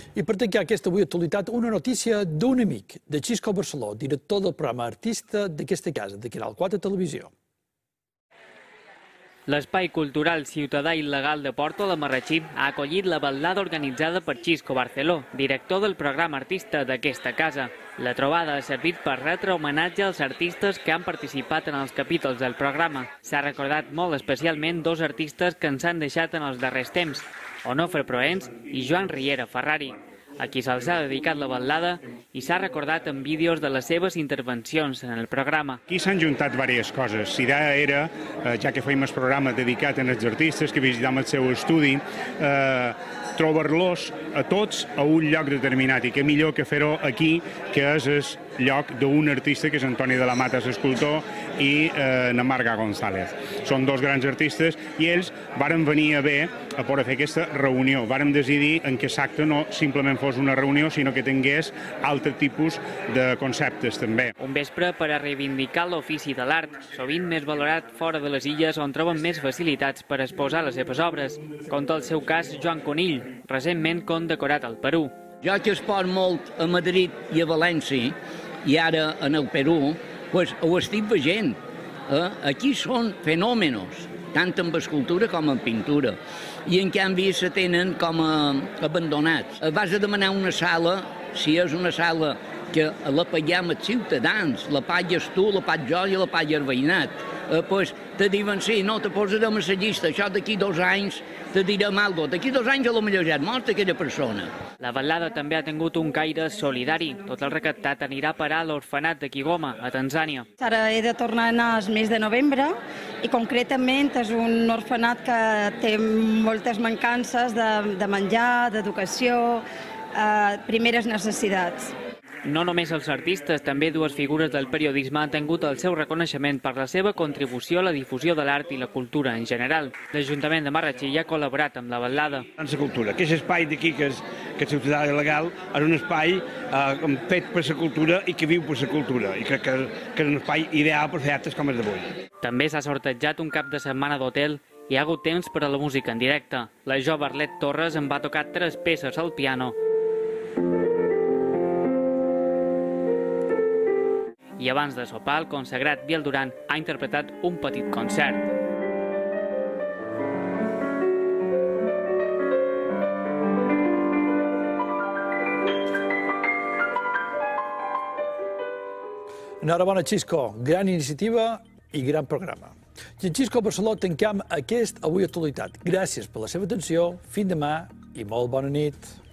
I per tancar aquesta avui actualitat, una notícia d'un amic, de Xisco Barceló, director del programa artista d'aquesta casa, de Canal 4 Televisió. L'espai cultural ciutadà il·legal de Porto, la Marratxí, ha acollit la ballada organitzada per Xisco Barceló, director del programa artista d'aquesta casa. La trobada ha servit per retre homenatge als artistes que han participat en els capítols del programa. S'ha recordat molt especialment dos artistes que ens han deixat en els darrers temps, Onofre Proens i Joan Riera Ferrari, a qui se'ls ha dedicat la ballada i s'ha recordat en vídeos de les seves intervencions en el programa. Aquí s'han juntat diverses coses. L'idea era, ja que fèiem el programa dedicat als artistes, que visitem el seu estudi, trobar-los a tots a un lloc determinat, i què millor que fer-ho aquí, que és el lloc d'un artista, que és Antoni de la Mata, l'escultor, i na Marga González. Són dos grans artistes i ells varen venir a bé a poder fer aquesta reunió. Varen decidir en què l'acte no simplement fos una reunió, sinó que tingués altre tipus de conceptes també. Un vespre per a reivindicar l'ofici de l'art, sovint més valorat fora de les illes on troben més facilitats per exposar les seves obres. Conta el seu cas Joan Conill, recentment condecorat al Perú. Jo que esport molt a Madrid i a València, i ara en el Perú, ho estic veient. Aquí són fenòmenos, tant en escultura com en pintura, i en canvi se tenen com abandonats. Vas a demanar una sala, si és una sala que la paguem els ciutadans, la pagues tu, la pagues jo i la pagues el veïnat, doncs te diuen, sí, no, te posarem a la llista, això d'aquí 2 anys te direm alguna cosa. D'aquí 2 anys potser ja és mort aquella persona. La ballada també ha tingut un caire solidari. Tot el recaptat anirà a parar a l'orfenat de Kigoma, a Tanzània. Ara he de tornar a anar al mes de novembre i concretament és un orfenat que té moltes mancances de menjar, d'educació, primeres necessitats. No només els artistes, també dues figures del periodisme han tingut el seu reconeixement per la seva contribució a la difusió de l'art i la cultura en general. L'Ajuntament de Marratxí ha col·laborat amb la ballada. En la cultura, que és l'espai d'aquí, que és ciutadà il·legal, és un espai fet per la cultura i que viu per la cultura, i crec que és un espai ideal per fer actes com els d'avui. També s'ha sortejat un cap de setmana d'hotel i hi ha hagut temps per a la música en directe. La jove Arlet Torres en va tocar 3 peces al piano. I abans de sopar, el consagrat Biel Duran ha interpretat un petit concert. Enhorabona, Xisco. Gran iniciativa i gran programa. I en Xisco Barceló tancam aquest avui actualitat. Gràcies per la seva atenció, fins demà i molt bona nit.